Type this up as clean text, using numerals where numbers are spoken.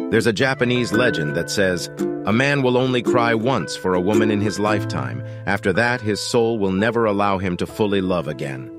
There's a Japanese legend that says, "A man will only cry once for a woman in his lifetime. After that, his soul will never allow him to fully love again."